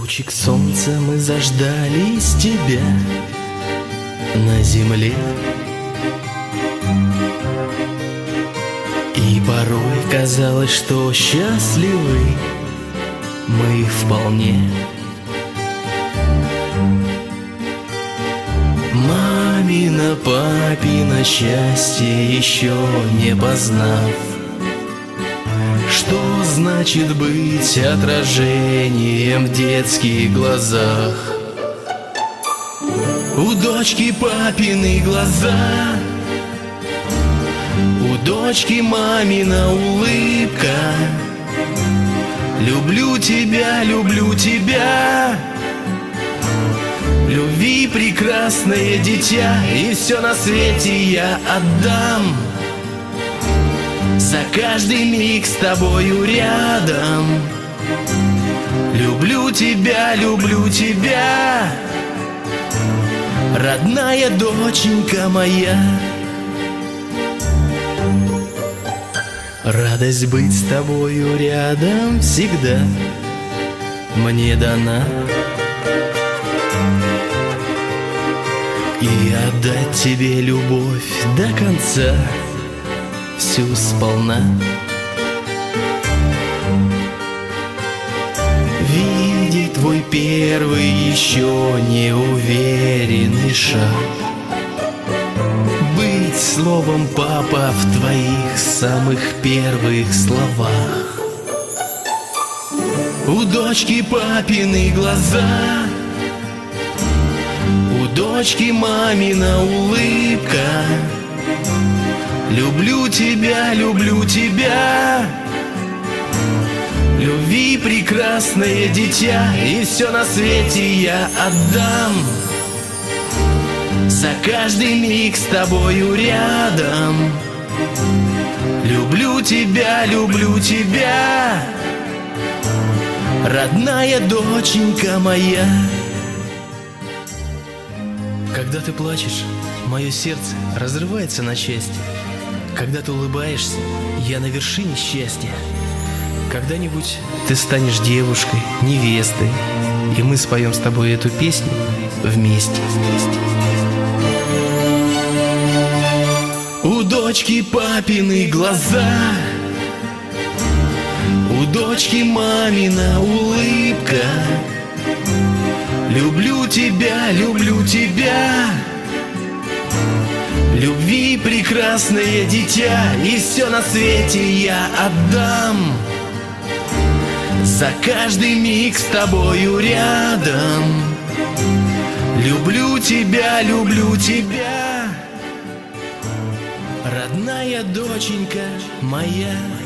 Лучик солнца мы заждались тебя на земле, и порой казалось, что счастливы мы вполне. Мамино, папино счастье еще не познав, что значит быть отражением в детских глазах. У дочки папины глаза, у дочки мамина улыбка. Люблю тебя, люблю тебя. Любви прекрасное дитя, и все на свете я отдам за каждый миг с тобою рядом. Люблю тебя, родная доченька моя. Радость быть с тобою рядом всегда мне дана, и отдать тебе любовь до конца всю сполна. Видеть твой первый еще неуверенный шаг, быть словом папа в твоих самых первых словах. У дочки папины глаза, у дочки мамина улыбка. Люблю тебя, любви прекрасное дитя, и все на свете я отдам за каждый миг с тобою рядом. Люблю тебя, родная доченька моя. Когда ты плачешь, мое сердце разрывается на части. Когда ты улыбаешься, я на вершине счастья. Когда-нибудь ты станешь девушкой, невестой, и мы споем с тобой эту песню вместе. У дочки папины глаза, у дочки мамина улыбка. Люблю тебя, любви прекрасное дитя, и все на свете я отдам за каждый миг с тобою рядом. Люблю тебя, родная доченька моя.